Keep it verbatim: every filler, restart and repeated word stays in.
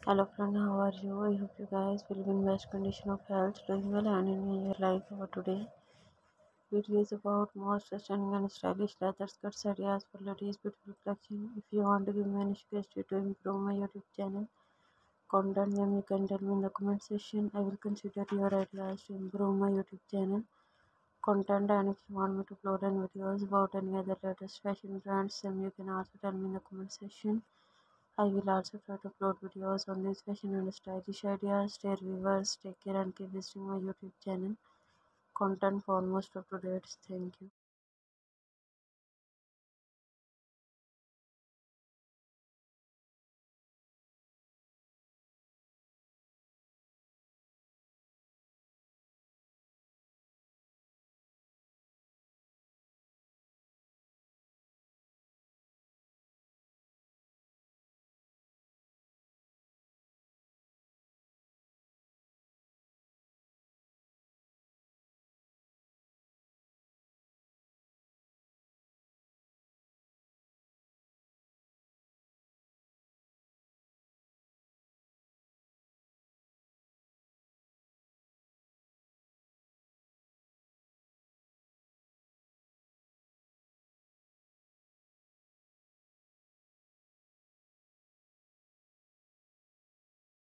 Hello friend, how are you? I hope you guys will be in best condition of health, doing well and in your life. For today video is about most stunning and stylish leather skirts ideas for ladies' beautiful collection. If you want to give me any suggestion to improve my YouTube channel content, then you can tell me in the comment section. I will consider your ideas to improve my YouTube channel content, and if you want me to upload any videos about any other latest fashion trends, then you can also tell me in the comment section. I will also try to upload videos on these fashion and stylish ideas. Dear viewers, take care and keep visiting my YouTube channel content for most up to date. Thank you.